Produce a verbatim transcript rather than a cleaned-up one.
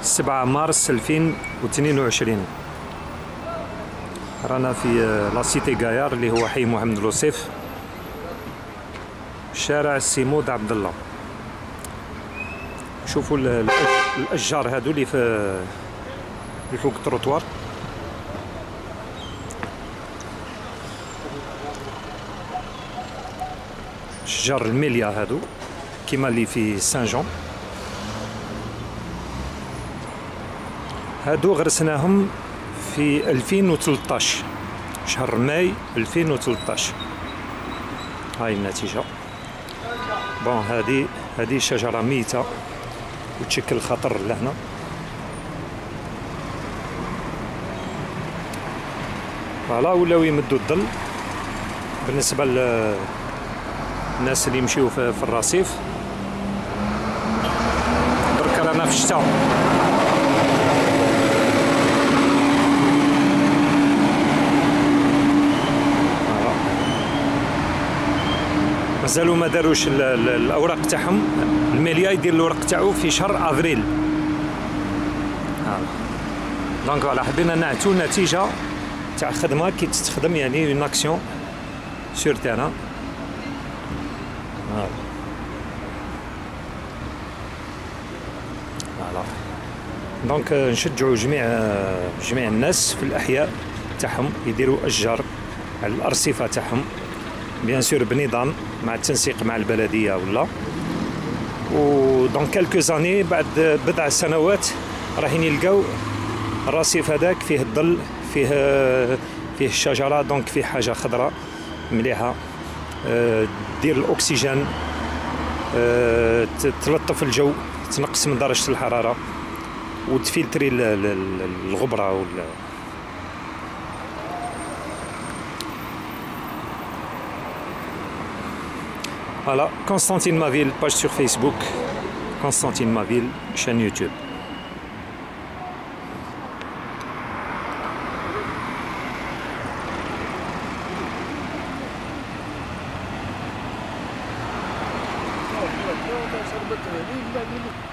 سبعة مارس ألفين واثنين وعشرين. رانا في لا سيتي غايار اللي هو حي محمد لوصيف، شارع السيمود عبد الله. شوفوا الاشجار هادو اللي في اللي فوق التروطوار. شجر الميليا هادو كيما اللي في سان جون. هادو غرسناهم في ألفين وثلاثطاش، شهر ماي ألفين وثلاثطاش. هاي النتيجة. بون هادي هادي شجرة ميتة وتشكل خطر لهنا. فوالا ولاو يمدوا الظل بالنسبة للناس اللي يمشيو في الرصيف. درك رانا في الشتاء، مازالوا ما داروش الاوراق تاعهم. الميليا يدير الورق تاعو في شهر افريل. دونك فوالا حبينا نعتو نتيجه تاع خدمه كي تستخدم، يعني اون اكسيون سور تيران. فوالا دونك نشجعوا جميع جميع الناس في الاحياء تاعهم يديروا اشجار على الارصفه تاعهم، بيان سور بنظام مع التنسيق مع البلديه ولا. و دون كالكو زاني بعد بضع سنوات راهين يلقاو الرصيف هذاك فيه الظل، فيه فيه الشجره، دونك فيه حاجه خضراء مليحه دير الاكسجين، تلطف الجو، تنقص من درجه الحراره وتفلتري الغبره وال Voilà, Constantine Maville, page sur Facebook, Constantine Maville, chaîne YouTube. شربت هذه